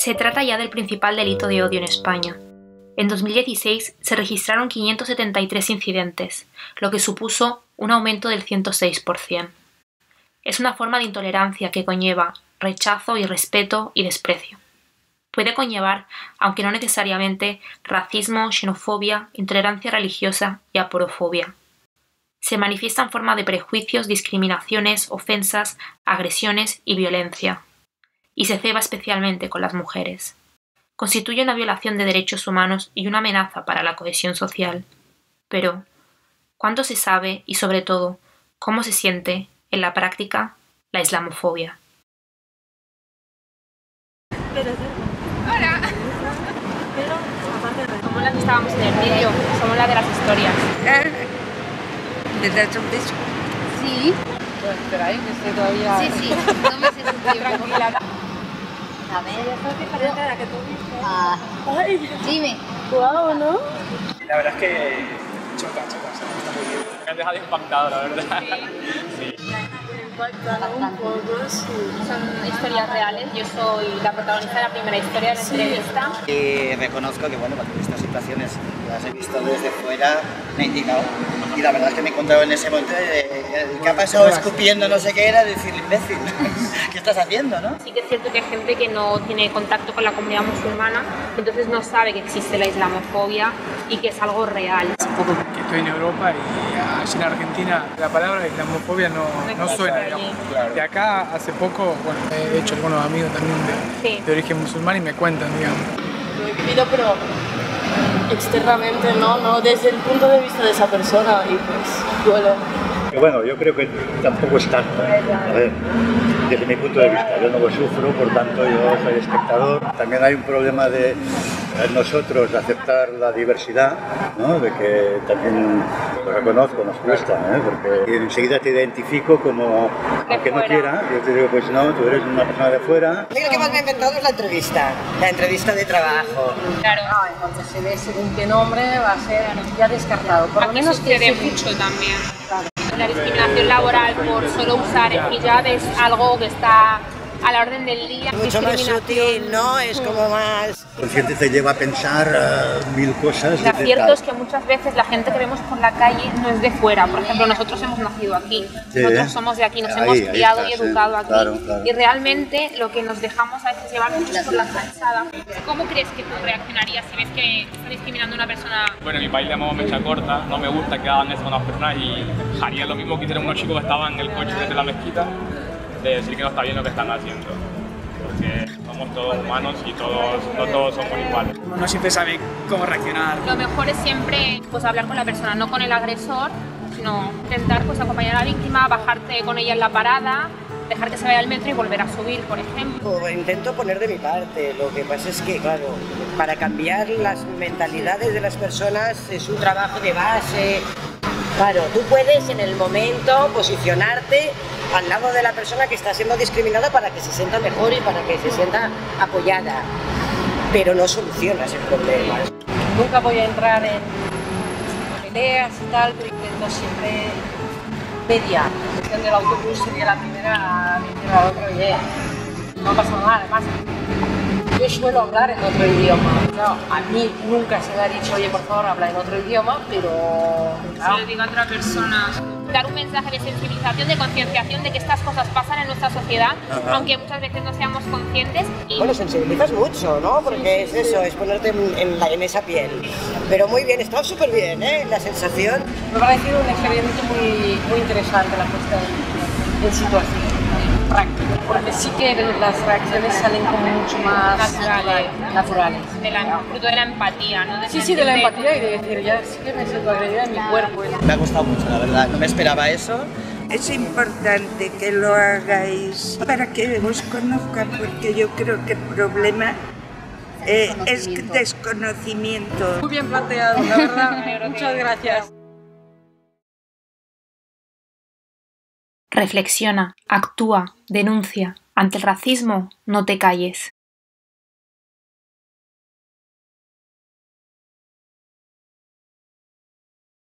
Se trata ya del principal delito de odio en España. En 2016 se registraron 573 incidentes, lo que supuso un aumento del 106%. Es una forma de intolerancia que conlleva rechazo, irrespeto y desprecio. Puede conllevar, aunque no necesariamente, racismo, xenofobia, intolerancia religiosa y aporofobia. Se manifiesta en forma de prejuicios, discriminaciones, ofensas, agresiones y violencia. Y se ceba especialmente con las mujeres. Constituye una violación de derechos humanos y una amenaza para la cohesión social. Pero, ¿cuánto se sabe y, sobre todo, cómo se siente, en la práctica, la islamofobia? Hola. Somos las que estábamos en el vídeo, somos las de las historias. ¿Te das un beso? Sí. Pues espera ahí, que estoy todavía... Sí, no me sé sentir tranquila. A ver, yo creo que parece la que tú viste. Ay, dime. Guau, ¿no? La verdad es que choca, o sea, está muy bien. Me han dejado impactado, la verdad. Sí. Un poco, sí. Son historias reales, yo soy la protagonista de la primera historia de la entrevista. Y reconozco que, bueno, cuando estas situaciones las he visto desde fuera, me he indicado. Y la verdad es que me he encontrado en ese momento de ¿qué ha pasado escupiendo no sé qué era? Decirle, imbécil, ¿qué estás haciendo, no? Sí que es cierto que hay gente que no tiene contacto con la comunidad musulmana, entonces no sabe que existe la islamofobia y que es algo real. Hace poco que estoy en Europa y allí en Argentina la palabra islamofobia no suena, digamos. De acá hace poco, bueno, he hecho algunos amigos también de origen musulmán y me cuentan, digamos. Lo he vivido, pero externamente, no desde el punto de vista de esa persona y pues duele. Bueno, yo creo que tampoco es tanto. A ver, desde mi punto de vista, yo no lo sufro, por tanto yo soy espectador. También hay un problema de nosotros aceptar la diversidad, ¿no? De que también lo reconozco, nos cuesta, porque enseguida te identifico como, aunque no quiera, yo te digo, pues no, tú eres una persona de fuera. Lo que más me he inventado es la entrevista de trabajo. Claro. Entonces se ve según qué nombre va a ser ya descartado. Por lo menos sucede mucho también. Claro. La discriminación laboral por solo usar el hijab es algo que está a la orden del día. Mucho más sutil, ¿no? Es como más... Consciente te lleva a pensar mil cosas. Lo cierto es que muchas veces la gente que vemos por la calle no es de fuera. Por ejemplo, nosotros hemos nacido aquí, nosotros somos de aquí, nos hemos criado y educado aquí. Claro. Y realmente lo que nos dejamos a veces llevar mucho por la calzada. ¿Cómo crees que tú reaccionarías si ves que está discriminando a una persona? Bueno, en mi país le llamamos mecha corta, no me gusta que hagan eso con las personas y haría lo mismo que hicieron unos chicos que estaban en el coche desde la mezquita, de decir que no está bien lo que están haciendo. Porque somos todos humanos y no todos somos iguales. Uno no siempre sabe cómo reaccionar. Lo mejor es siempre pues, hablar con la persona, no con el agresor, sino intentar pues, acompañar a la víctima, bajarte con ella en la parada, dejar que se vaya al metro y volver a subir, por ejemplo. Intento poner de mi parte, lo que pasa es que, claro, para cambiar las mentalidades de las personas es un trabajo de base. Claro, tú puedes en el momento posicionarte al lado de la persona que está siendo discriminada para que se sienta mejor y para que se sienta apoyada, pero no solucionas el problema. Nunca voy a entrar en peleas y tal, pero intento siempre mediar. La cuestión del autobús sería la primera a decir al otro, oye, no pasa nada, además. Yo suelo hablar en otro idioma. Claro, a mí nunca se me ha dicho, oye, por favor, habla en otro idioma, pero... Se lo digo a otra persona. Dar un mensaje de sensibilización, de concienciación de que estas cosas pasan en nuestra sociedad, aunque muchas veces no seamos conscientes. Bueno, sensibilizas mucho, ¿no? Porque es eso, es ponerte en esa piel. Pero muy bien, está súper bien, la sensación. Me ha parecido un experimento muy interesante la puesta en situación. Práctico, porque sí que las reacciones salen como mucho más naturales. Fruto de la empatía, ¿no? Sí, de la empatía y de decir, ya sí que me siento agredida en mi cuerpo. Me ha gustado mucho, la verdad, no me esperaba eso. Es importante que lo hagáis para que os conozcan, porque yo creo que el problema es desconocimiento. Muy bien planteado, la verdad. Muchas gracias. Reflexiona, actúa, denuncia. Ante el racismo, no te calles.